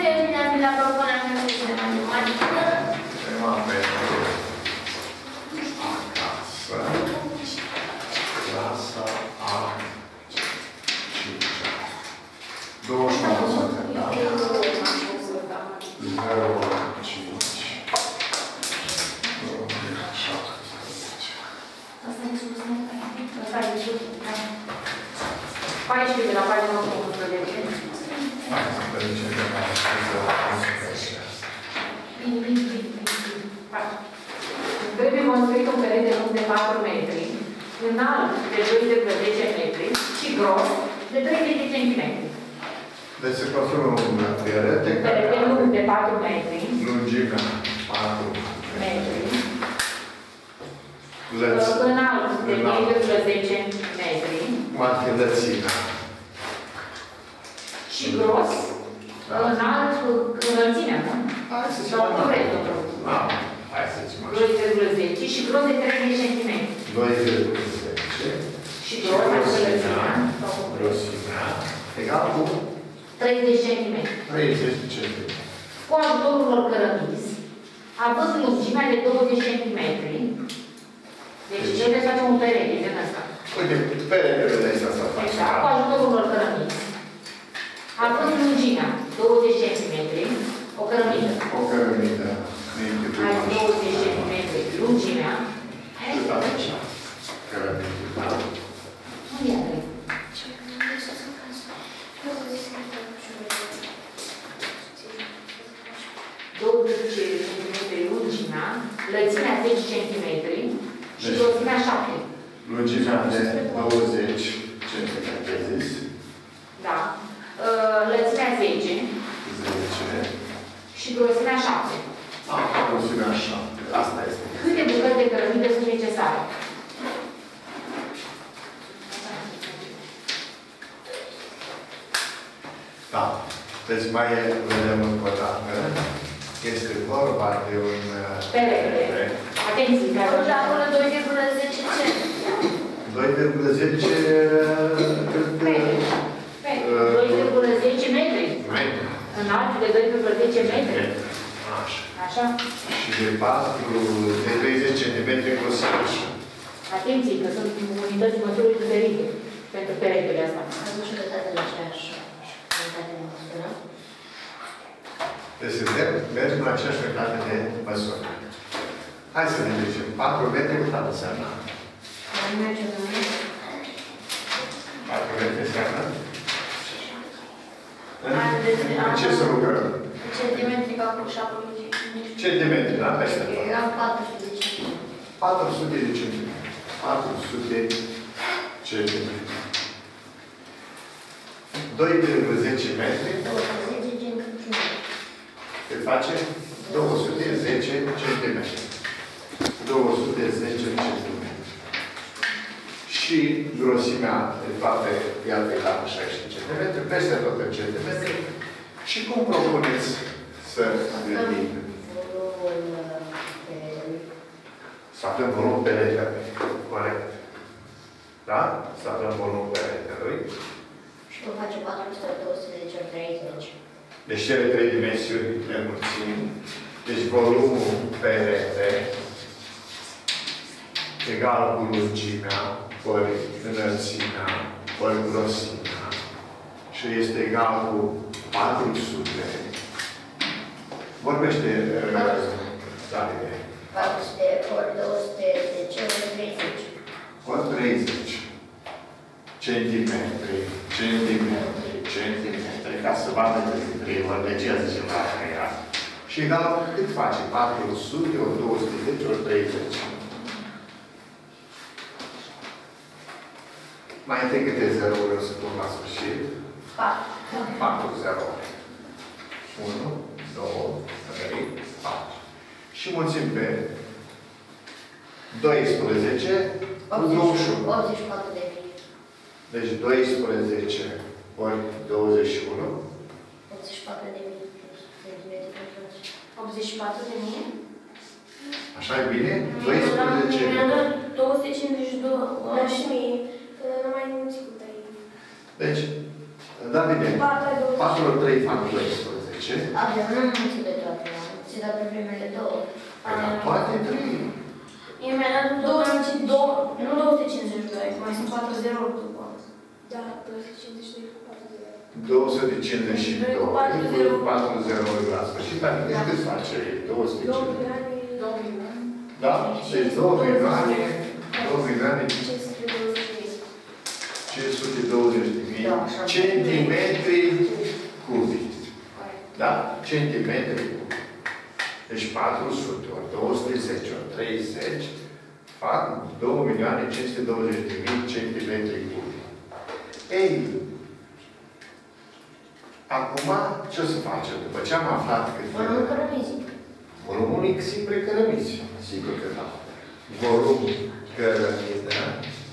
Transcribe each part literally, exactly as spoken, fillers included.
terminat la propunerea mea de matematică. Tema pentru acasă. Clasa a cincea. douăzeci și nouă s-a terminat. zero cinci. două mii șaptesprezece. Asta e sus, nu? Asta e sus. paisprezece de la pagina unsprezece. Hai să vedem ce de mai unsprezece. Bine, bine, bine, bine. Trebuie construit un perete lung de patru metri, înalt de doi virgulă zece metri și gros de treizeci centimetri. Deci se construie un perete Perete lung de patru metri. Lungimea patru metri. Lăț. Înalt de doi virgulă zece metri. Cum ar fi lățimea? Și gros. Da. Înalt cu înălțimea, nu? Hai să zicem Sau mai cu mare. restul. Da. Hai să zicem așa. doi virgulă zece și gros de treizeci centimetri. doi virgulă zece. Și gros de înălțimea. Grosimea. Egal cu treizeci centimetri. treizeci centimetri. Cu ajutorul unor cărămizi, având lungimea de douăzeci centimetri, deci trebuie să facem un perete din ăsta. Uite, peretele ăsta să facem. Exact, cu ajutorul unor cărămizi, având lungimea douăzeci centimetri, o cărămidă. O cărămidă. Ai douăzeci centimetri lungimea. Cât așa? Cărămidă, da. Unde e Andrei? douăzeci centimetri lungimea, lățimea zece centimetri și grosimea șapte. Lungimea de douăzeci centimetri, ai zis? Da. Lățimea zece. zece. Și grosimea șapte. Ah, grosimea șapte. Asta este. Câte bucăți de cărămidă sunt necesare? Da. Deci mai vedem încă o dată. Este vorba de un perete. Atenție, că atunci acolo doi virgulă zece ce? doi virgulă zece metri. doi virgulă zece metri. Metri. Înalt de doi virgulă zece metri. Așa. Așa? Și de patru, de treizeci centimetri grosime. Atenție, că sunt unități măsururi diferite pentru peretele astea. Am văzut că toate la aceeași unitate de măsură. Deci mergem la aceeași unitate de măsură. Hai să ne zicem. patru metri cât ar înseamnă? Mai merge la mine. patru metri înseamnă? În ce să lucrăm? Centimetri ca cu șapă mici. Centimetri, da? Peste tot. Eram patru sute de centimetri. patru sute de centimetri. patru sute centimetri. doi virgulă zece metri. două sute zece centimetri. Se face două sute zece centimetri. două sute zece centimetri. Și grosimea de toate, iată, la șaisprezece centimetri, peste tot în centimetri. Și cum propuneți să gândim? Să avem volum peretelui. Corect. Da? Să avem volum peretelui. Și vom face patru sute două sute zece ori treizeci. Deci cele trei dimensiuni le mulțim. Deci volumul perete egal cu lungimea, ori înălțimea, ori grosimea. Și este egal cu patru sute. Vorbește Davide. patru sute ori două sute zece ori treizeci. Ori treizeci. Centimetri, centimetri, centimetri, ca să vadă câte trei ori, de ce zicem la aia. Și egal cât face? patru sute ori două sute zece ori treizeci. Mai întâi câte zerouri o să pun la sfârșit? patru. patru zerouri. unu, doi, trei, patru. Și mulțim pe doisprezece cu douăzeci și unu. optzeci și patru de mii. Deci doisprezece ori douăzeci și unu. optzeci și patru de mii centimetri pătrați. optzeci și patru de mii? Așa e bine? doisprezece. două sute cincizeci și doi și mie. Nu mai mulțit cu trei. Deci, Davide, patru ori trei fac doisprezece. zece. Avem, nu am mulțit de toate, am mulțit de pe primele două. Păi la toate trei. Eu mi-am dat două sute cincizeci și doi, nu două sute cincizeci și doi, mai sunt patru zerouri după. Da, două sute cincizeci și doi cu patru zerouri. două sute cincizeci și doi cu patru zerouri la sfârșit, adică cât face două sute cincizeci? două milioane. Da? Deci două milioane, două milioane, cinci sute douăzeci de mii centimetri cubici. Da? Centimetri cubici. Deci patru sute ori două sute zece ori treizeci fac două milioane cinci sute douăzeci de mii centimetri cubici. Ei, acum ce o să facem? După ce am aflat cât... Volumul cărămizii. Volumul X simple cărămizi. Sigur că da. Volum cărămidă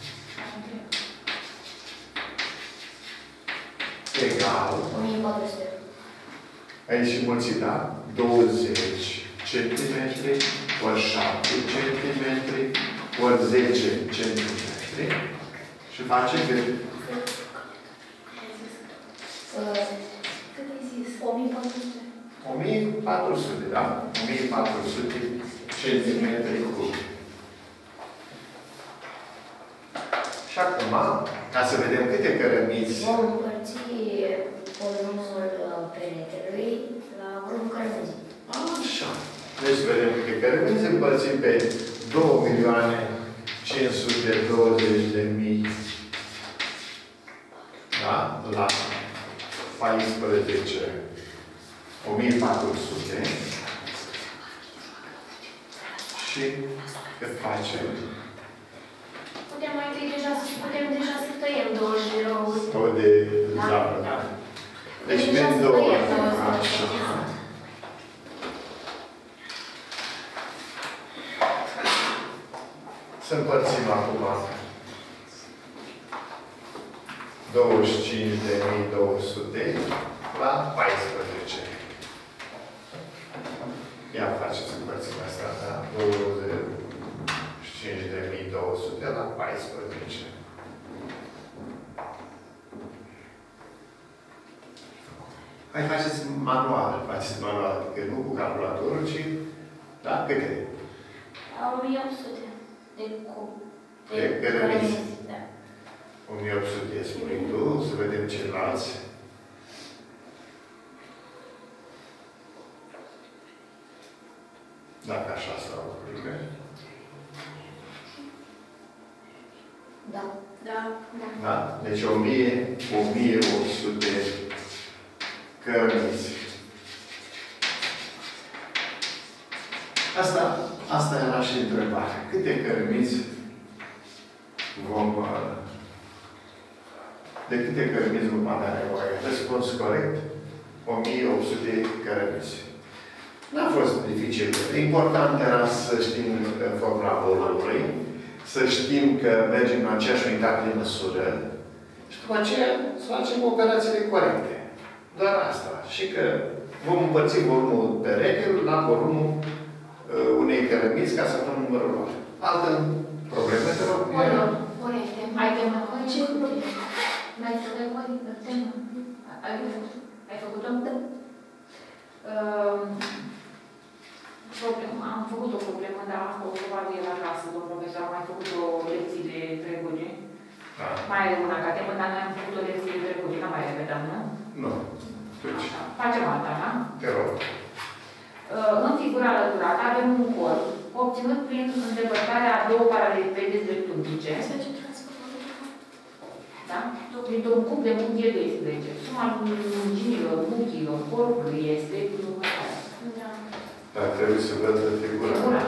egal. o mie patru sute. Aici și mulțit, da? douăzeci centimetri ori șapte centimetri ori zece centimetri și face cât? Cât ai zis? o mie patru sute. o mie patru sute, da? o mie patru sute centimetri cubi. Și acum, ca să vedem câte cărămizi... Vom împărți volumul peretelui la volumul cărămizii. Așa. Deci vedem câte cărămizi împărțim pe două milioane cinci sute douăzeci de mii, da? La paisprezece o mie patru sute și cât facem? Putem mai întâi deja, putem deja să tăiem două zerouri. Tot de zapă, da? Deci din două. Așa. Să împărțim acum douăzeci și cinci de mii două sute la paisprezece. Ia faceți împărțim asta, da? douăzeci și cinci de mii două sute la paisprezece. Hai, faceți manual, faceți manual, adică nu cu calculatorul, ci, da, câte? o mie opt sute de cub. De cărămizi. Da. o mie opt sute spui tu, să vedem ceilalți. Dacă așa stau lucrurile. Da. Da. Da? Deci o mie, o mie opt sute cărămizi. Asta, asta era și întrebarea. Câte cărămizi vom... De câte cărămizi vom avea nevoie? Răspuns corect? o mie opt sute cărămizi. N-a fost dificil. Important era să știm formula volumului, să știm că mergem la aceeași unitate de măsură și după aceea să facem operațiile corecte. Doar asta. Și că vom împărți volumul peretelui la volumul uh, unei cărămizi ca să aflăm numărul lor. Altă problemă, te rog? Volum. Corecte. Ai temă? Ce problemă? N-ai să dai corectă. Temă. Ai făcut-o? Da. Problemă. Am făcut o problemă, dar am făcut probabil la clasă, domnul profesor, am mai făcut o lecție de trecute. Da. Mai are una ca temă, dar noi am făcut o lecție de trecute, nu mai repetăm, nu? Nu. Deci, Facem alta, da? te rog. În figura alăturată avem un corp obținut prin îndepărtarea a două paralelipede dreptunghice. Da? Dintr-un cub de unghi doisprezece. Suma lungimilor unghiilor corpului este următoarea. Da. Dar trebuie să văd figura. Figura.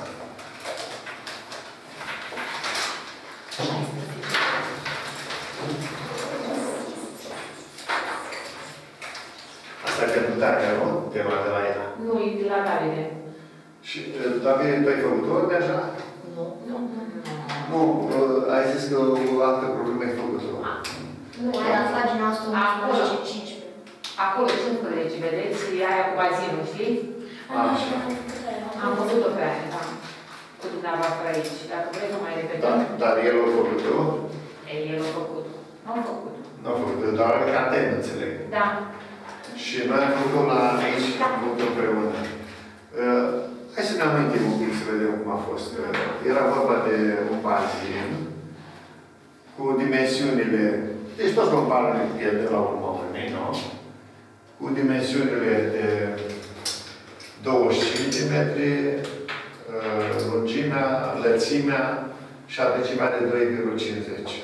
Asta e pentru tare, nu? Tema de la ea. Nu, e de la Davide. Și, David, tu ai făcut-o deja? Nu. Nu. Nu, ai zis că o altă problemă ai făcut-o. Nu, era pagina o sută unsprezece cincisprezece. Acolo cincisprezece, vedeți? E aia cu bazinul, știi? Așa. Am făcut-o pe aia, da. Cu dumneavoastră aici. Dacă vreți, o mai repetăm. Da, dar el a făcut-o? Ei, el a făcut-o. Nu am făcut-o. Nu a făcut-o, doar ca ten, înțeleg. Da. Și noi am făcut la aici, am făcut împreună. Uh, hai să ne amintim un pic să vedem cum a fost. Uh, era vorba de un bazin cu dimensiunile, deci tot compară de la urmă urmei, nu? Cu dimensiunile de douăzeci și cinci de metri, uh, lungimea, lățimea și adâncimea de doi virgulă cincizeci.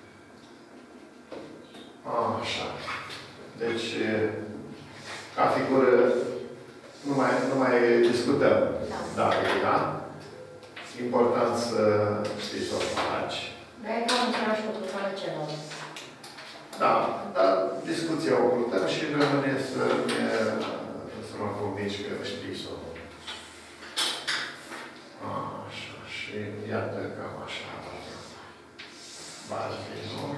Așa. Deci, ca figură, nu mai, nu mai discutăm. Da, da? Important să știi să o faci. Dar e cam același cu fără celălalt. Da, dar discuția o purtăm și rămâne să ne, să mă convingi că știi să o. Așa, și iată cam așa. Bazinul.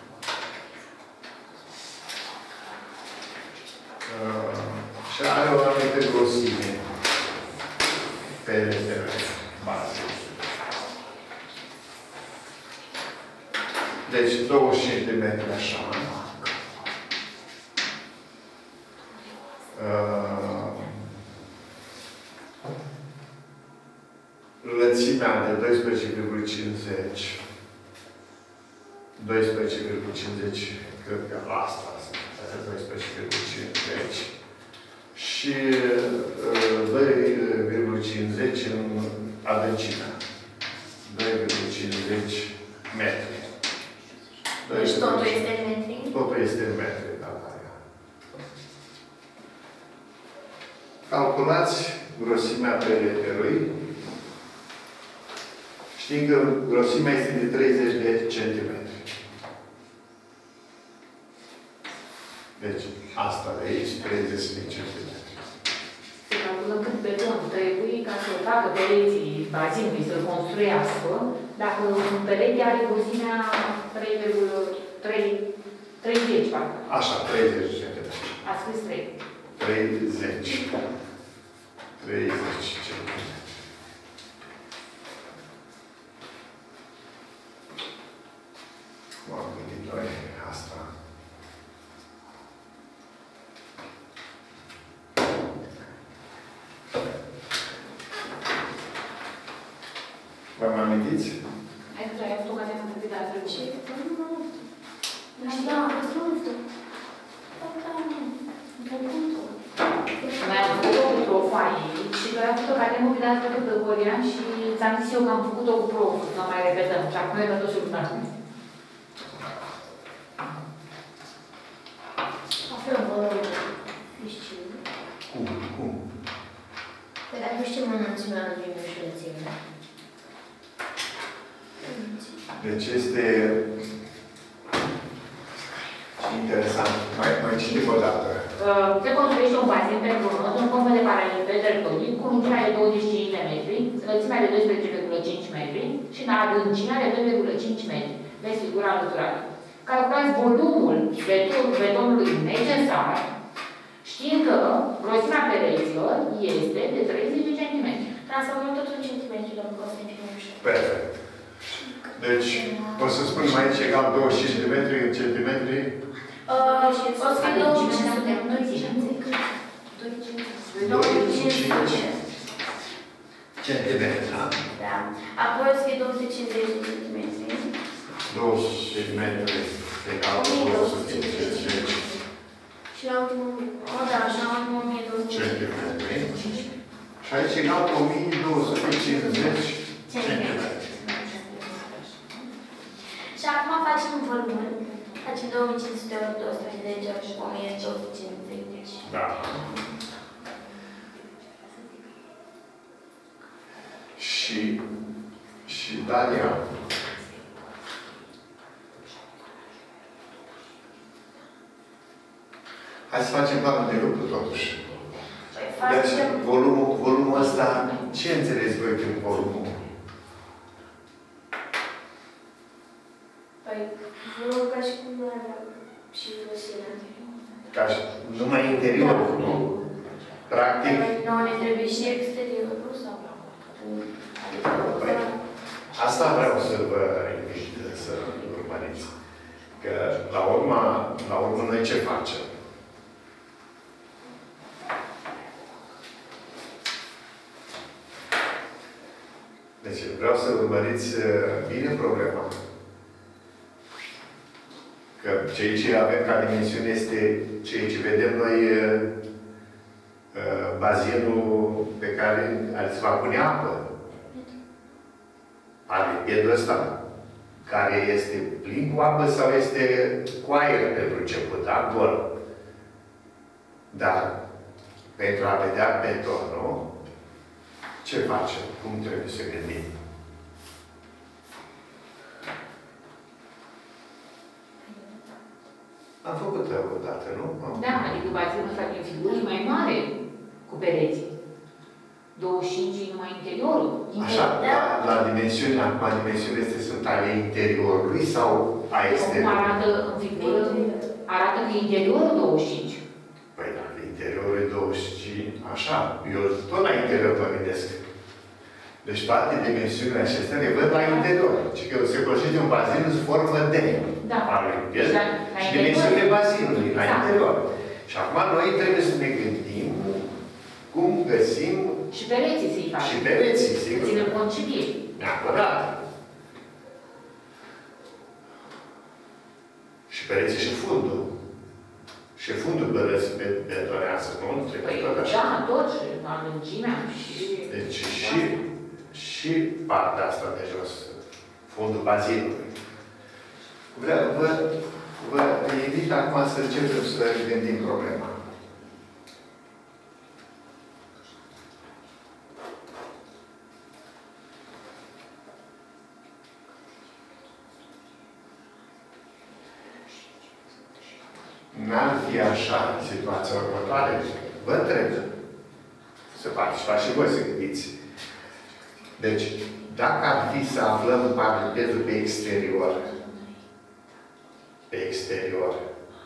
Uh, și are o anumită grosime pe bază. Deci douăzeci și cinci de metri așa. Uh, lățimea de doisprezece virgulă cincizeci. doisprezece virgulă cincizeci, cred că asta doisprezece virgulă cincizeci. Și uh, doi virgulă cincizeci în adâncimea. doi virgulă cincizeci metri. Deci totul este în metri? Totul este în metri, da, da. Calculați grosimea peretelui. Știm că grosimea este de treizeci de centimetri. Deci, asta de aici, treizeci de centimetri. Se calculă cât beton trebuie ca să facă pereții bazinului, să-l construiască, dacă un perete are grosimea trei virgulă treizeci, parcă. Așa, treizeci de centimetri. A scris trei. treizeci. treizeci centimetri. M-am gândit noi asta. Vă mai amintiți? Hai că ai făcut care am făcut de altfel. Ce? Nu, nu. Da, asta nu știu. Da, da, nu. Noi am făcut-o cu proful aici și noi am făcut-o ca temul de altfel de Gorian și ți-am zis eu că am făcut-o cu proful, nu mai repetăm. Și acum e dat-o și lucrată. Aflăm valorul piscinii. Cum? Cum? Păi dacă știm înălțimea lungimii și lățimea. Deci este interesant. Mai, mai citim o dată. Se construiește un bazin pentru un nod în formă de paralel dreptunghi cu lungimea de douăzeci și cinci de metri, înălțimea de doisprezece virgulă cinci metri și în adâncimea de doi virgulă cinci metri. Vezi figura alăturată. Calculați volumul beton, betonului necesar, știind că grosimea pereților este de treizeci de centimetri. Transformăm totul în centimetri, domnul Constantin. Perfect. Deci, o să spunem aici egal douăzeci și cinci de metri în centimetri. Uh, o să fie două virgulă cinci sute. doi virgulă cinci centimetri, da? Da. Apoi o să fie două sute cincizeci de centimetri. două sute de metri egal două sute cincizeci. Și la ultimul, o, da, și la ultimul o mie două sute centimetri. Și aici egal o mie două sute cincizeci centimetri. Și acum facem volumul. Facem două mii cinci sute ori două sute cincizeci ori o mie două sute cincizeci. Da. Și, și Dalia. Hai să facem planul de lucru, totuși. Deci, volumul, volumul ăsta, ce înțeleți voi prin volumul? Păi, volumul ca și cum era și grosimea. Ca și numai interiorul, nu? Practic. Nu, ne trebuie și exteriorul sau? Păi, asta vreau să vă invit să urmăriți. Că, la urmă, la urmă noi ce facem? Deci vreau să urmăriți bine problema. Că ceea ce avem ca dimensiune este ceea ce vedem noi, bazinul pe care se va pune apă. Paralipedul ăsta, care este plin cu apă sau este cu aer pentru început, da? Gol. Dar, pentru a vedea betonul, ce facem? Cum trebuie să gândim? Am făcut o dată, nu? Am Da, adică bazinul ăsta din figură e mai mare cu pereții. douăzeci și cinci numai interiorul. Așa, la, la dimensiune, acum dimensiunile astea sunt ale interiorului sau a Cum exteriorului? arată în figură, arată că e interiorul douăzeci și cinci. Păi da, interiorul e douăzeci și cinci, așa, eu tot la interior mă gândesc. Deci toate dimensiunile acestea le văd la interior. Ci că se folosește un bazin în formă de Da. paraliped Da, la și interior. dimensiunile bazinului, la Da. interior. Și acum noi trebuie să ne gândim cum găsim Și pereții să-i faci. și pereții, Să sigur. ținem cont și de ei. Neapărat. Și pereții și fundul. Și fundul pe betonează, nu? Trebuie Păi, tot așa. da, tot și adâncimea și... Deci și, și partea asta de jos, fundul bazinului. Vreau, vă, vă invit acum să începem să gândim problema. N-ar fi așa situația următoare? Vă întreb. Să participați și voi să gândiți. Deci, dacă ar fi să aflăm paralipedul pe exterior, pe exterior,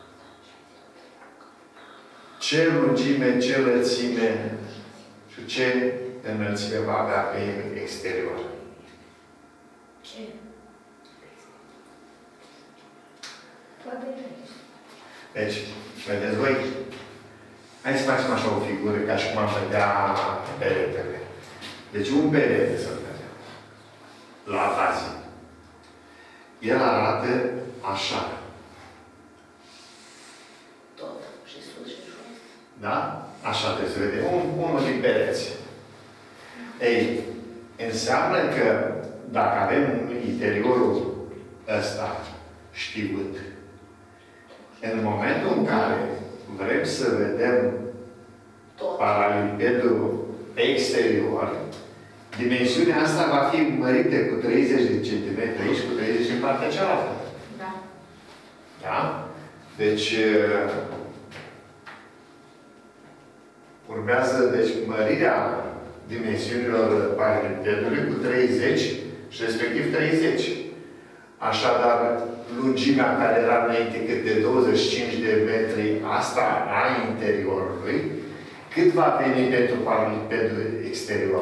ce lungime, ce lățime și ce înălțime va avea pe exterior? Ce? Deci, vedeți voi? Hai să facem așa o figură, ca și cum am vedea peretele. Deci un perete să vedem. La bazin. El arată așa. Tot. Și sus și jos. Da? Așa trebuie să vedem. Un, unul din pereți. Ei, înseamnă că dacă avem interiorul ăsta știut, în momentul în care vrem să vedem Tot. paralipedul exterior, dimensiunea asta va fi mărită cu treizeci de centimetri aici, cu treizeci în partea cealaltă. Da. Da? Deci, urmează, deci, mărirea dimensiunilor paralipedului cu treizeci și respectiv treizeci. Așadar, lungimea care era înainte cât de douăzeci și cinci de metri, asta a interiorului, cât va veni pentru paralipedul exterior?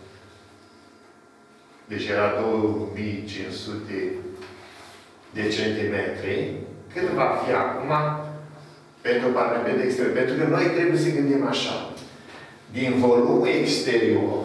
Deci era două mii cinci sute de centimetri. Cât va fi acum pentru paralipedul exterior? Pentru că noi trebuie să gândim așa. Din volumul exterior,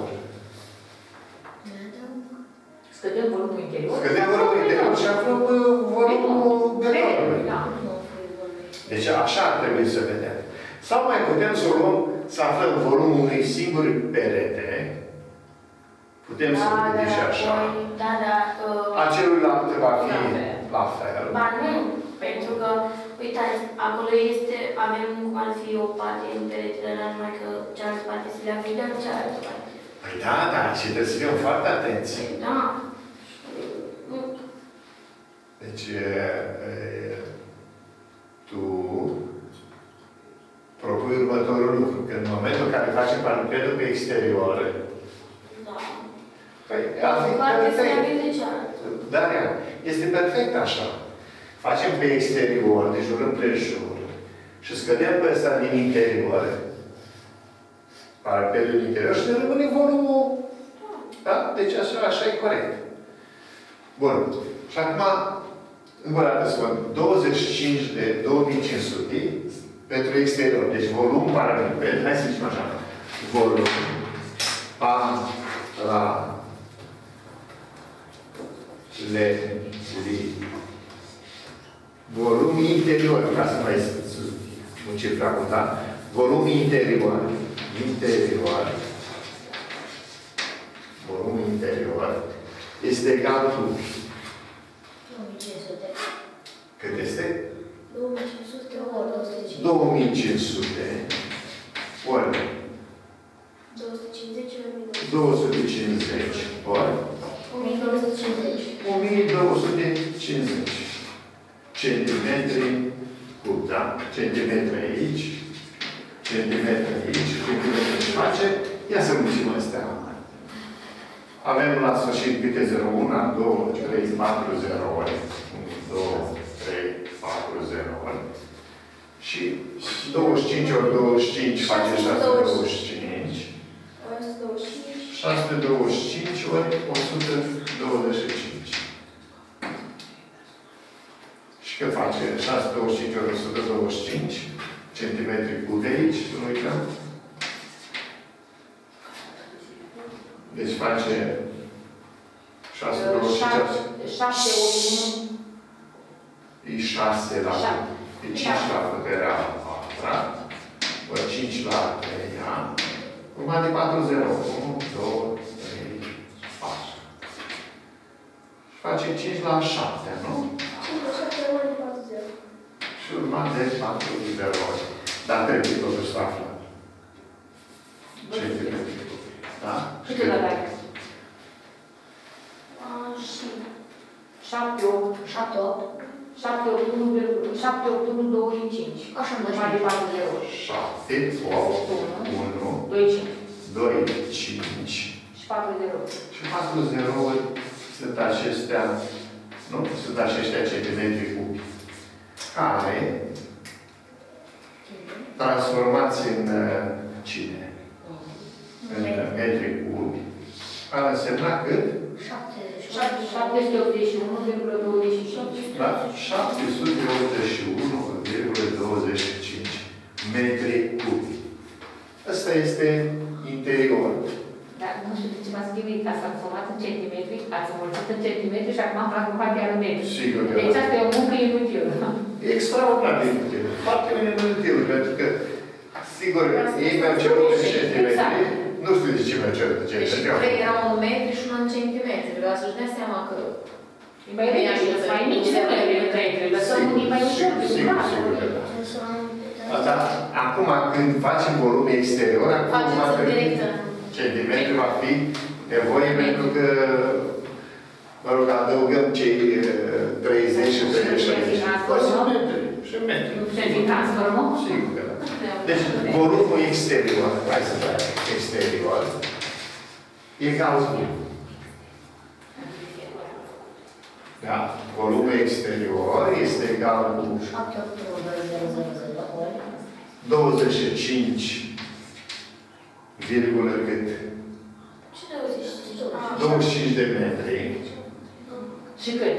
Scădem volumul interior. scădem volumul interior și aflăm volumul betonului. Da. Deci așa ar trebui să vedem. Sau mai putem să o luăm, să aflăm volumul unui singur perete. Putem să vedem și așa. Da, da. A celuilalt va fi La fel. la fel. Ba nu, pentru că, uitați, acolo este, avem cum ar fi o parte în peretele ăla, numai că cealaltă parte se leagă de cealaltă parte. Păi da, da, și trebuie să fim foarte atenți. Da. Deci, e, e, tu propui următorul lucru. Că în momentul în care facem paralipedul pe exterior, Da. păi, ar fi O parte se leagă perfect. de cealaltă. Dar este perfect așa. Facem pe exterior, de jur împrejur, și scădem pe ăsta din interior, paralipedul din interior, și ne rămâne volumul. Da? Deci așa, așa e corect. Bun. Și acum, încă o dată spun, douăzeci și cinci de două mii cinci sute pentru exterior. Deci volum paraliped, hai să zicem așa, volum paraliped L-li. Volum interior, ca să mai muncim prea mult, da? Volum interior. Interior. Volum interior este egal cu două mii cinci sute. cât este? două mii cinci sute ori două sute cincizeci. două mii cinci sute ori două sute cincizeci ori două sute cincizeci ori o mie două sute cincizeci. o mie două sute cincizeci centimetri cub, da? Centimetri aici, centimetri aici, centimetri și face. Ia să muncim astea. Avem la sfârșit câte zero, unu, doi, trei, patru, zero ori. unu, doi, trei, patru, zero ori. Și douăzeci și cinci ori douăzeci și cinci face șase sute douăzeci și cinci. șase sute douăzeci și cinci ori o sută douăzeci și cinci. Și cât face șase sute douăzeci și cinci ori o sută douăzeci și cinci? Centimetri cub de aici, să nu uităm. Deci face șase sute douăzeci și cinci. șapte ori unu. E șase la e cinci la puterea a patra. Ori cinci la treia. Urma de patru, zero. unu, doi, trei, patru. Și face cinci la șapte, nu? cinci la șapte ori de patru zero. Și urma de patru zero ori. Dar trebuie totuși să aflăm. Centimetri. Da? Cât de la Și șapte opt. șapte opt. șapte opt unu, șapte opt unu, doi cinci. Așa mă Mai de patru zero. șapte, opt, unu, doi cinci. doi, cinci. Și patru zero. Și patru zerouri sunt acestea, nu? Sunt aceștia centimetri cubi. Care transformați în uh, cine? În metri cubi. Ar însemna cât? șapte sute optzeci și unu virgulă douăzeci și cinci. Da? șapte sute optzeci și unu virgulă douăzeci și cinci metri cubi. Ăsta este interior. Dar nu știu de ce m-ați schimbit. Ați transformat în centimetri, ați înmulțit în centimetri și acum am transformat chiar în metri. Sigur că deci da. asta e o muncă inutilă. E extraordinar de inutil. Foarte inutil, pentru că, sigur, ei mi-au cerut în centimetri. Nu știu de ce mi-au cerut în Deci centimetri. trei erau în metri și unul în centimetri. Vreau să-și dea seama că... E mai bine, mai mici nu metri, lăsăm unii mai ușor. Sigur, sigur că da. Asta, acum, când facem volume exterior, acum Faceți în directă. centimetri va fi nevoie, pentru că, mă rog, adăugăm cei treizeci și treizeci. Și metri. Și metri. Și din transformăm? Sigur că da. Deci, volumul exterior, hai să vedem, exterior, egal cu. Da, volumul exterior este egal cu douăzeci și cinci virgulă cât? Ce douăzeci și cinci? douăzeci și cinci de metri. Și cât?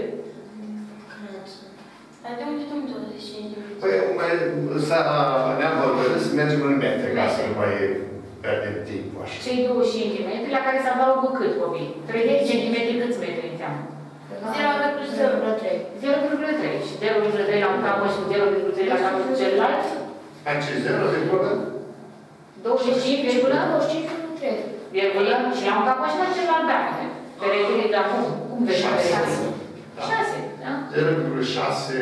Dar de unde tu douăzeci și cinci de metri? Păi, mai, s-a, ne-am hotărât să mergem în metri, ca să nu mai pierdem timpul așa. Cei douăzeci și cinci de metri, la care se adaugă cât, copii? treizeci centimetri câți metri înseamnă? zero virgulă trei. zero virgulă trei. Și zero virgulă trei la un capăt și zero virgulă trei la capătul celălalt? Aici zero virgulă douăzeci și cinci virgulă trei. virgulă și la un capăt și la celălalt, da. Peretele de acum. Cum vezi peretele? șase, da? zero virgulă șase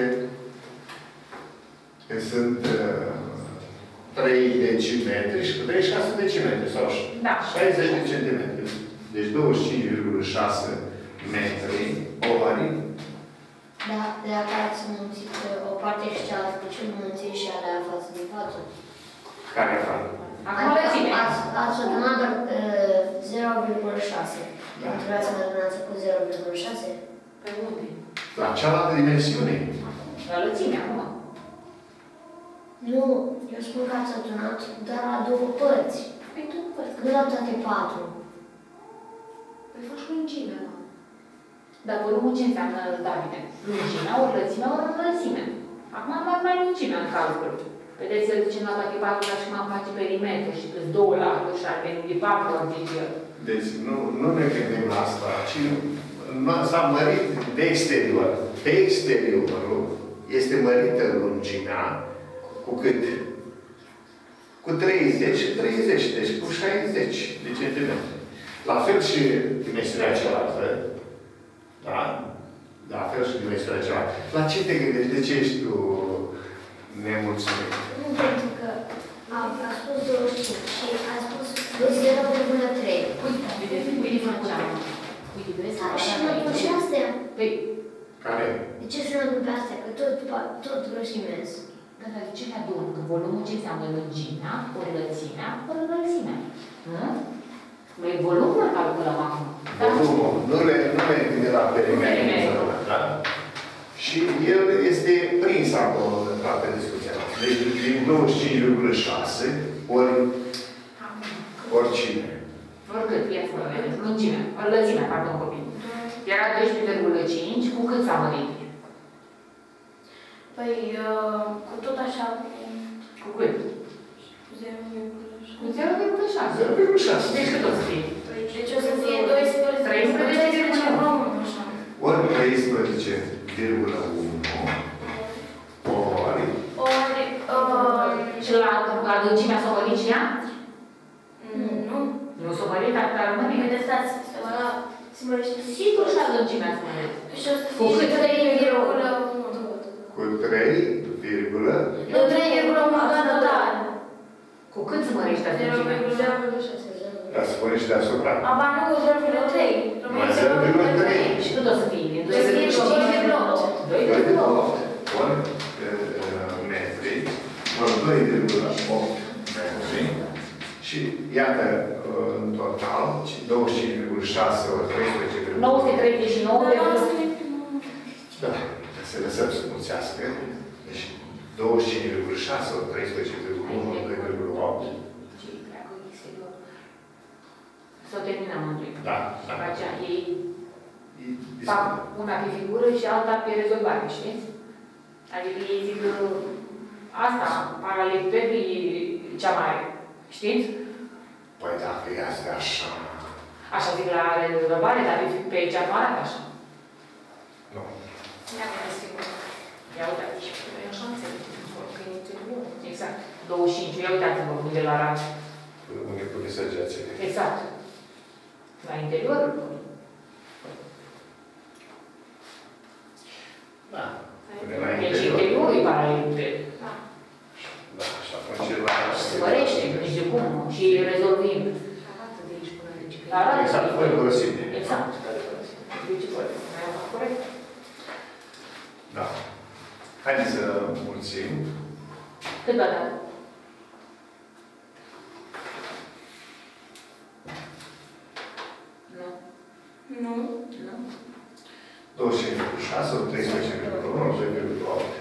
că sunt uh, trei decimetri și cu treizeci și șase decimetri sau Da. șaizeci de centimetri. Deci douăzeci și cinci virgulă șase metri ori. Da, de la care ați înmulțit o parte și cealaltă, de ce nu înmulțit și alea față de față? Care fac? Acum lățime. Ați adunat doar zero virgulă șase. Nu trebuia să mă adunați cu zero virgulă șase? Pe unde? La cealaltă dimensiune. La lățime, acum. Nu, eu spun că ați adunat doar la două părți. Păi tu nu părți. Nu la toate patru. Păi faci lungimea, mă. Dar volumul ce înseamnă, Davide? Lungimea, ori lățimea, ori înălțimea. Acum am luat mai lungimea în calcul. Vedeți, el zice, la toate patru, dar și cum am face perimetru și câți două laturi și ar veni de patru ori de el. Deci nu, nu ne gândim la asta, ci s-a mărit de exterior. Pe exteriorul este mărită lungimea cu cât? Cu treizeci și treizeci, deci cu șaizeci de centimetri. La fel și dimensiunea cealaltă. Da? La fel și dimensiunea cealaltă. La ce te gândești? De ce ești tu nemulțumit? Nu, pentru că am spus douăzeci și cinci și a spus zero virgulă trei. Uite, uite, uite, făcea. Uite, vezi? Și mă duc și astea. Păi, Care? De ce se întâmplă astea? Că tot, tot grosimez. dar de ce ne adun? Că volumul ce înseamnă lungimea, ori lățimea, ori înălțimea. Nu? Noi volumul calculăm acum. Volumul. Nu le, nu le gândi la perimetru. Da? Și el este prins acolo în toată discuția. Deci din douăzeci și cinci virgulă șase ori oricine. Oricât, ia să vedem. Lungimea, ori lățimea, pardon, copii. Era doisprezece virgulă cinci, cu cât s-a mărit? Păi, uh, cu tot așa, cu Cu cât? zero virgulă șase. Cu zero virgulă șase. zero virgulă șase. Deci cât o să fie? Deci o să fie doisprezece virgulă unu. Ori treisprezece virgulă unu ori Ori, uh, Și la adâncimea s-a mărit și ea? nu. Nu s-a mărit, dar dar rămâne. Uite, stați, se mărește. Sigur și adâncimea s-a mărit. Și o să Cu fie cât? trei virgulă unu. cu trei virgulă Nu, trei virgulă unu total. Cu cât se mărește adâncimea? zero virgulă șase. Da, spune și deasupra. Aba nu, cu zero virgulă trei. Mai zero virgulă trei. Și cât o să fie? Din O să fie doi virgulă opt. doi virgulă opt. Ori uh, metri, ori doi virgulă opt metri. Și iată, uh, în total, douăzeci și cinci virgulă șase ori treisprezece virgulă unu. nouă sute treizeci și nouă virgulă Da, să lăsăm să mulțească. Deci douăzeci și cinci virgulă șase ori treisprezece virgulă unu ori doi virgulă opt. S-o terminăm întâi. Da, După da. aceea ei E fac discutat. una pe figură și alta pe rezolvare, știți? Adică ei zic că asta, paralelipedul e cea mai, știți? Păi dacă e asta așa... Așa zic la rezolvare, dar pe, pe cea nu arată așa. Nu. Ia vedeți figură. Ia uitați. E așa înțeleg. Exact. douăzeci și cinci. Ia uitați-vă unde la arată. Unde pune săgeațele. Exact. La interiorul lui. Da. Pune la Deci interior. interiorul e paraleliped. Da, și atunci la... Se mărește, nici de cum. Și rezolvim. Arată. Exact, fără grosime. Exact. Deci, mai am corect. Da. Haideți să mulțim. Cât va da? Nu. Nu. Nu. douăzeci și cinci virgulă șase ori treisprezece virgulă unu ori doi virgulă opt.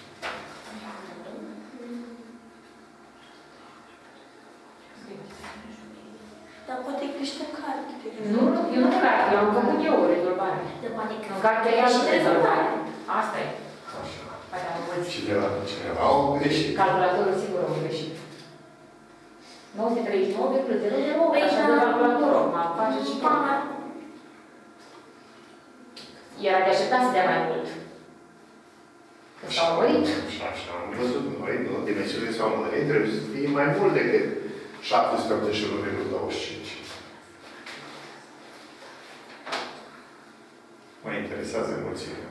Dar poate crește carte. Nu, eu nu cred. Eu am făcut eu o rezolvare. Dar poate că... În cartea ea și rezolvare. Asta e. Așa. Poate am învățat. Cineva, cineva au greșit. Calculatorul sigur au greșit. nouă sute treizeci și nouă virgulă zero zero opt. Păi, Așa da. de calculatorul. Mă face și pe Mama. Era de așteptat să dea mai mult. Că s-au mărit. Și așa am văzut noi, nu? Dimensiunile s-au mărit, trebuie să fie mai mult decât șapte sute optzeci și unu virgulă douăzeci și cinci. Mă interesează mulțimea.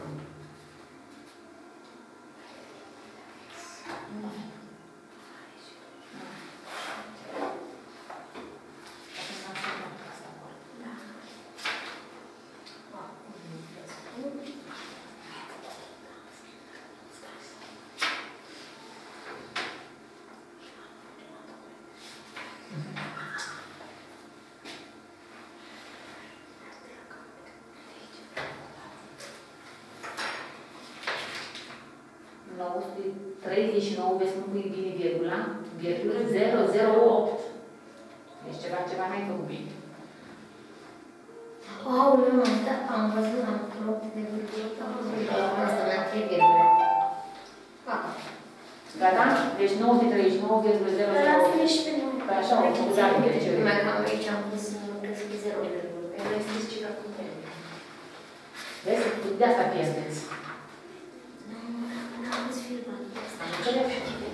nouă sute treizeci și nouă, vezi cum pui bine virgula, virgulă zero zero opt. Deci ceva, ceva n-ai făcut bine. Aoleu, am stat, am văzut, am loc de virgulă, am văzut la asta la trei virgulă. Gata. Gata? Deci nouă sute treizeci și nouă virgulă zero zero opt. Lasă-ne și pe noi. Păi așa, am făcut la mine ce Numai că am aici am pus, nu crezi că e zero virgulă. Că ai scris ceva cu trebuie. Vezi? De asta pierdeți. Nu am văzut filmul. Am înțeles.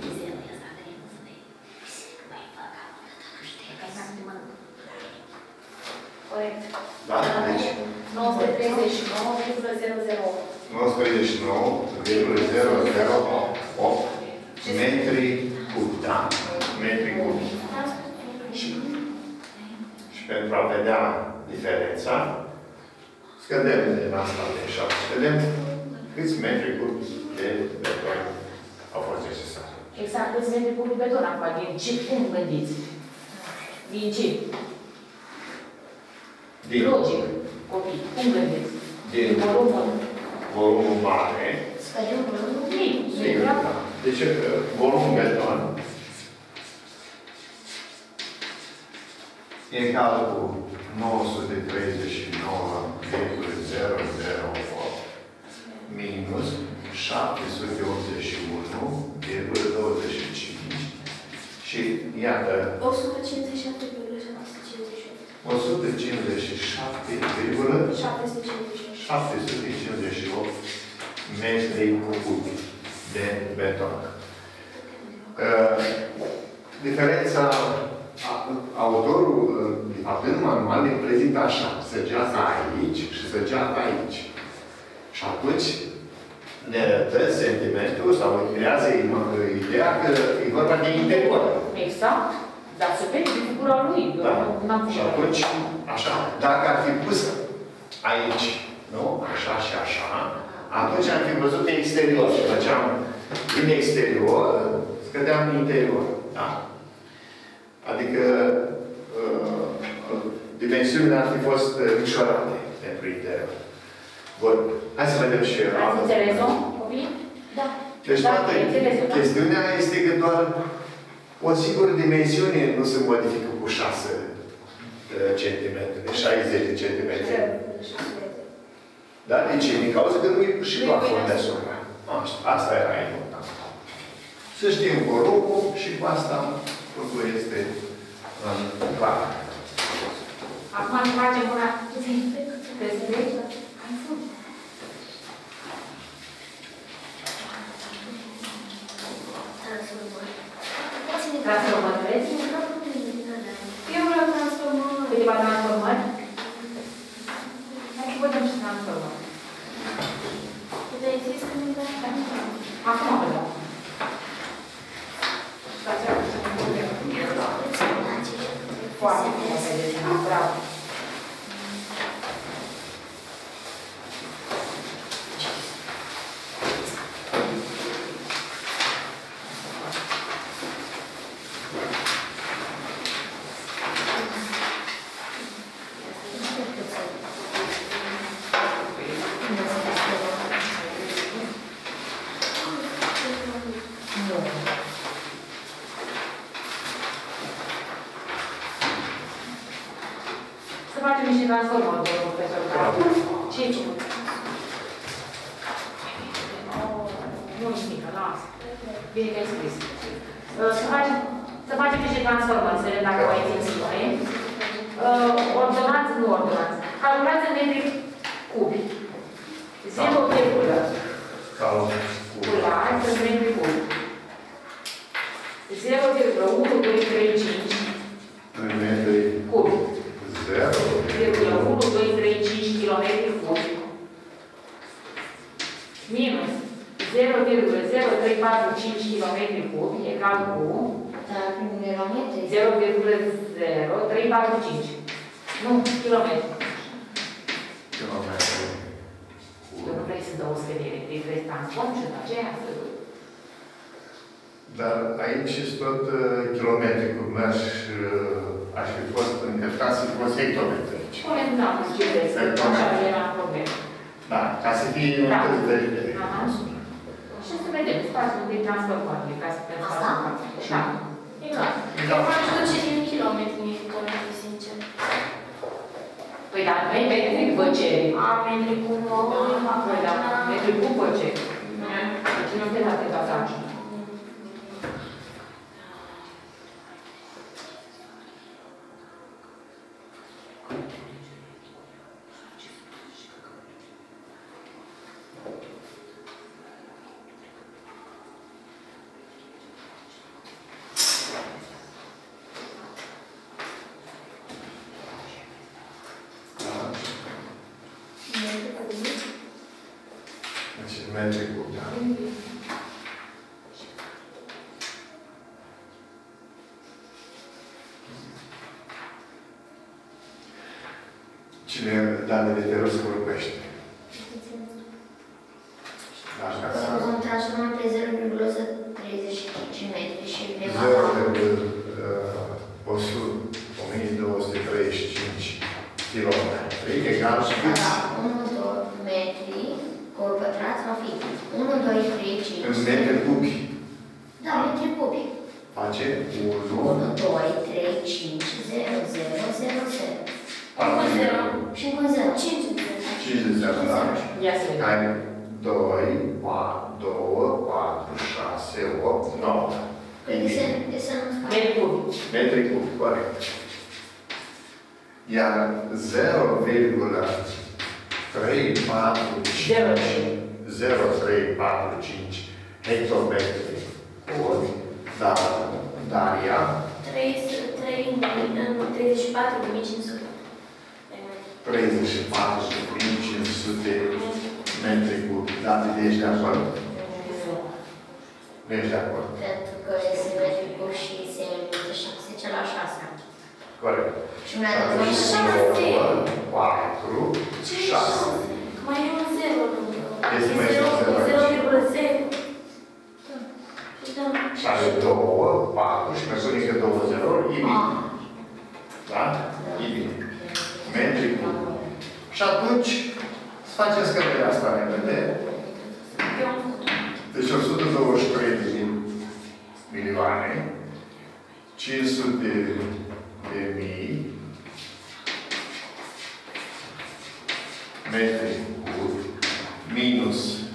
Corect. Da? Deci nouă sute treizeci și nouă virgulă zero zero opt. nouă sute treizeci și nouă virgulă zero zero opt metri cubi, da? Metri cubi. Și, și pentru a vedea diferența, scădem din asta de șapte. Vedem câți metri cubi de beton au fost necesari. Exact, câți metri cubi beton acum, din ce, cum gândiți? Din ce? Din Logic, copii, cum gândiți? Din volumul volumul mare. Scădem volumul? mic, Sigur, da. Deci, volumul beton e egal cu nouă sute treizeci și nouă virgulă zero zero opt minus șapte sute optzeci și unu virgulă douăzeci și cinci și iată o sută cincizeci și șapte virgulă o sută cincizeci și șapte virgulă șapte sute cincizeci și opt. șapte sute cincizeci și opt metri cubi de beton. Uh, diferența, a- autorul, uh, de fapt, în manual ne prezintă așa, săgeata aici și săgeata aici. Și atunci ne dă sentimentul sau creează ideea că e vorba de interior. exact. Dar se vede de figura lui. Da. N-am Și făcut. atunci, așa, dacă ar fi pus aici, nu? Așa și așa, atunci am fi văzut pe exterior și făceam din exterior, scădeam în interior. Da? Adică uh, dimensiunile ar fi fost uh, micșorate pentru interior. Bun. Hai să vedem și Ați înțeles-o, copii? Da. Deci Da, toată înțeles-o, da. chestiunea este că doar o singură dimensiune nu se modifică cu șase centimetri, de șaizeci de centimetri. Da? De ce? Din cauza că nu e și plafon deasupra. Asta, asta era important. Să știm volumul și cu asta totul este în clar. Acum ne facem una... Despre? Transformări? Eu vreau transformări. Câteva transformări? Hai să vedem și transformări. Dar există un Acum vedem. Foarte frumos ai desenat, bravo. Să facem niște transformări, domnul profesor. Ce ce? Nu-i mică, lasă. Bine că ai scris. Să facem, să facem niște transformări, să vedem dacă mai țin scrie. Ordonanță, nu ordonanță. Calculați în metri cubi. zero virgulă. Calculați în metri cubi. zero virgulă unu doi trei cinci cubi. zero virgulă unu doi trei cinci kilometri cubi. Minus zero virgulă zero trei patru cinci kilometri cubi egal cu Dar nu erau metri. zero virgulă zero trei patru cinci. Nu, kilometri. Kilometri. Eu nu vrei să dau o scădere, îi vrei să transform și după aceea să... Dar aici sunt tot uh, kilometri cu mers și uh, aș fi fost încărcat să fi fost hectometri aici. Spune-mi, da, cu ce vrei, să așa era problemă. Da, ca să fie Da. un de litere. Aha. Și să vedem, să faci un pic transformare, ca să pentru Asta? Da. E clar. Da. Aș duce din kilometri, mie kilometri, sincer. Păi da, nu e metric, vă ceri. Am metri cu nouă, Păi da, metric cu vă ceri. Deci nu te date data așa. metri cubi, da? Cine datele de rost vorbește? Așa. Vom transforma pe zero virgulă treizeci și cinci metri și ne va zero da virgulă o mie două sute treizeci și cinci kilometri egal și cât? unu, doi metri, col pătrat va fi unu, doi, trei, cinci. În metri cubi. Da, metri cubi. Face unu, unu, doi, trei, cinci, zero, zero, zero, zero. Cu zero. Și cu zero. cinci. cinci de zero, da? Ia să vedem. Ai doi, doi, patru, șase, opt, nouă. Păi de să, de să nu scape. Metri cubi. Metri cubi, corect. Iar zero virgulă trei patru cinci zero trei patru cinci hectometri cubi, da, Daria, treizeci și patru de mii cinci sute. treizeci și patru de mii cinci sute metri cubi. Da, de ești de acord? Nu ești de acord? Pentru că este metri cub și se zece la șase. Corect. Și mai adăugăm șase. patru, șase. Mai e un zero lângă. Este mai și un zero aici. zero virgulă zero. Da. Și are două, patru și mai pune încă două zerouri, e bine. Da? E bine. Metri cubi. Și atunci, să facem scăderea asta repede. Deci o sută douăzeci și trei de milioane, cinci sute de mii metri cubi, minus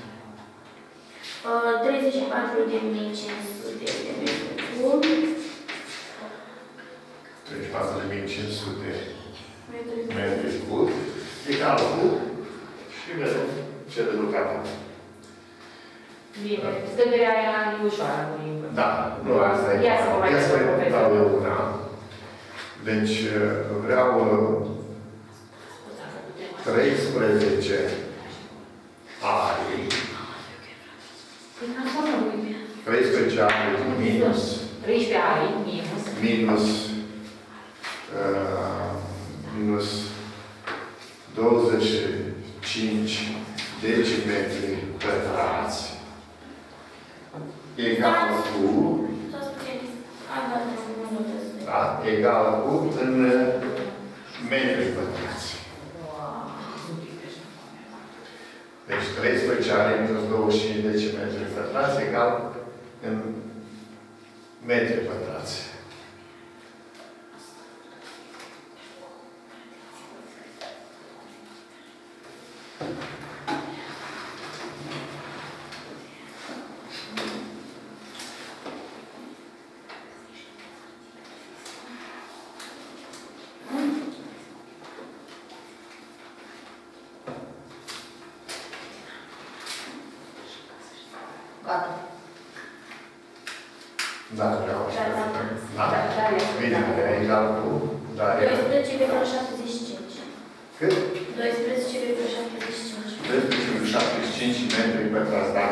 treizeci și patru de mii cinci sute de metri cubi. treizeci și patru de mii cinci sute metri cubi, egal cu, și vedem ce rezultat. Bine. Scăderea aia e ușoară. Da, nu asta e. Ia să vă mai Ia să spun, dau eu una. Deci vreau treisprezece arii. treisprezece arii minus treisprezece arii minus. minus uh, minus douăzeci și cinci decimetri pătrați egal cu, da, egal cu în metri pătrați. Deci treisprezece are minus douăzeci și cinci decimetri pătrați egal în metri pătrați. Gata. Da, vreau așa. Da, da. Da? Bine, egal cu, da, doisprezece virgulă șaptezeci și cinci. cât? doisprezece virgulă șaptezeci și cinci. doisprezece virgulă șaptezeci și cinci metri pătrați, da?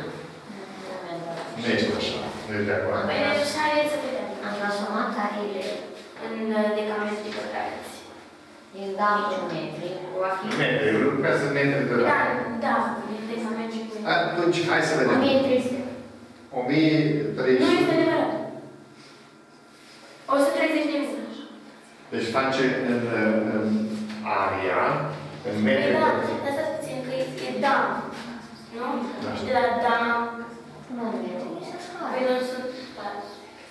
Nu ești așa, nu ești de acord. Păi așa e să vedem. Am transformat ariile În decametri pătrați. egal cu metri. Va fi Metri, eu lucrează metri de Da, la. da, în decametri pătrați. Atunci, hai să o vedem. mie trei sute. o mie trei Nu este sute. adevărat. o sută treizeci de mii. Deci face în, în aria, în Păi metri da, pătrați. dar stați puțin, că e, e dam. Nu? Da. Și de la dam, Nu, metri să scape. păi nu sunt stați.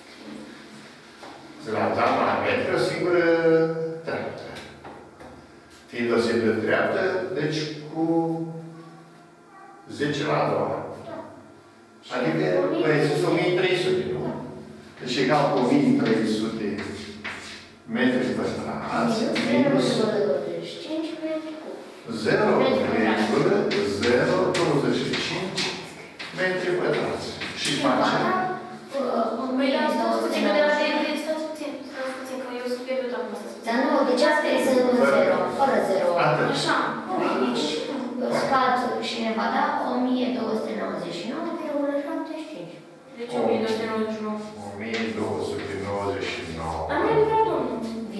De la dama la metri, o singură treaptă. Fiind o singură treaptă, deci cu zece la a doua. Adică, mai sus o mie trei sute, nu? Deci egal cu o mie trei sute metri pătrați, minus zero virgulă zero douăzeci și cinci metri pătrați. Și face... Păi da, stați puțin, că de la de stați puțin, stați puțin, că eu sunt pierdut acum să Dar nu, deci asta e zero, fără zero. Atât. Așa. Deci scad și ne va da o mie două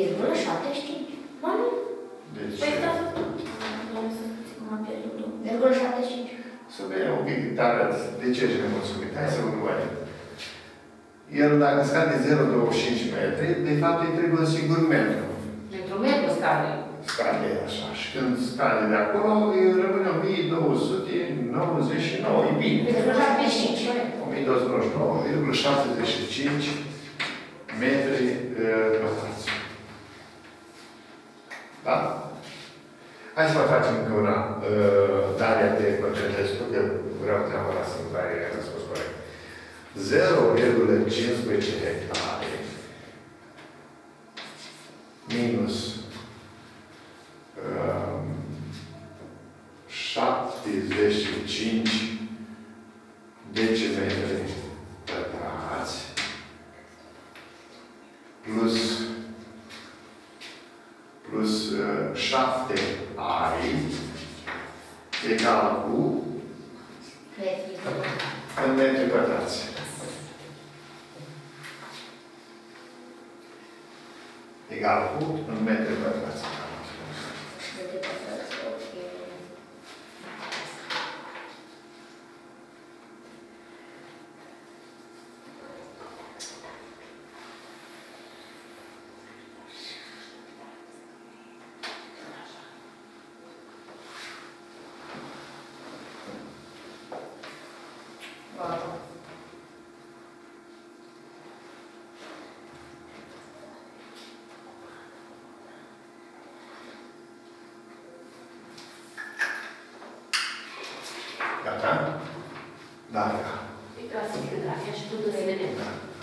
virgulă șaptezeci și cinci. Mă, nu. Deci, Păi da, vreau să știți cum am pierdut-o. Virgulă șaptezeci și cinci. să vedem un pic tare de ce ești nemulțumit. Hai să vă vedem. El, dacă scade zero virgulă douăzeci și cinci metri, de fapt îi trebuie un singur metru. Pentru metru scade. Scade așa. Și când scade de acolo, îi rămâne o mie două sute nouăzeci și nouă. E bine. Virgulă șaptezeci și cinci. o mie două sute nouăzeci și nouă virgulă șaptezeci și cinci metri pătrați. Da? Hai să mai facem încă una. Daria, te concentrez tu, că vreau neapărat să-mi dai răspuns corect. zero virgulă cincisprezece hectare minus um, șaptezeci și cinci decimetri pătrați plus plus uh, șapte ari egal cu în metri pătrați. Egal cu în metri pătrați. Metri pătrați, ok. Wow. Gata? Da, da. E clasică, da, ia și tu să vedem.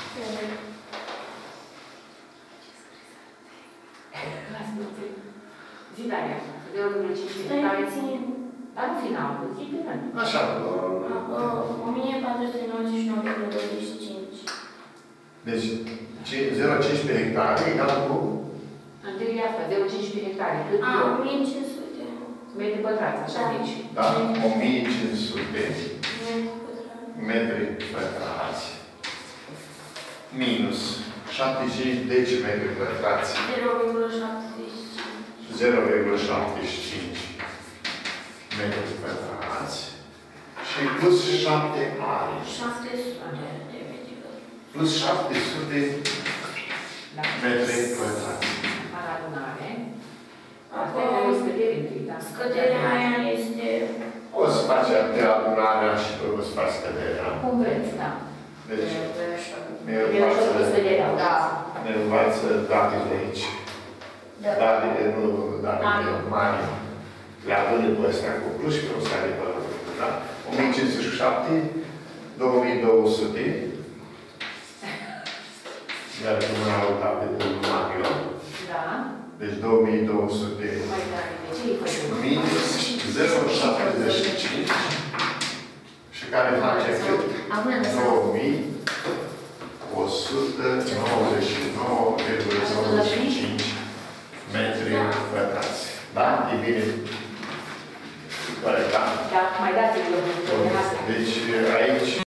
Lasă-mă, zi, Daria, zero virgulă cinci hectare. Dar nu final, zi pe rând. Așa. o mie patru sute nouăzeci și nouă virgulă douăzeci și cinci. Deci, zero virgulă cincisprezece hectare egal cu... Întâi e asta, zero virgulă cincisprezece hectare. Cât A, e? o mie cinci sute. Metri pătrați, așa Da. aici. Da, o mie cinci sute Metri pătrați. metri pătrați minus șaptezeci și cinci decimetri pătrați zero virgulă șaptezeci și cinci. zero virgulă șaptezeci și cinci metri pătrați și plus șapte ari. șapte sute de metri pătrați. Plus șapte sute Da. metri pătrați. La adunare. Asta e o scădere întâi, da? Scăderea aia este... O să faci de adunarea și tu o să faci scăderea. Cum vreți, da. Deci, ne Eu învață, știu scăderea. Da. ne învață datele aici. Da. Datele, nu datele, Mario. Mario. Le adună pe astea cu plus și pe o scade pe ăla. Da? o mie cinci sute și șapte, două mii două sute. Iar rămâne la date de Mario. Da. Deci două mii două sute Mai tare. De ce îi facem? minus zero virgulă șaptezeci și cinci și care face cât? Acum am lăsat. două mii o sută nouăzeci și nouă virgulă nouăzeci și cinci metri pătrați. Da? E bine? Corect, da? Da, mai dați-mi o Deci aici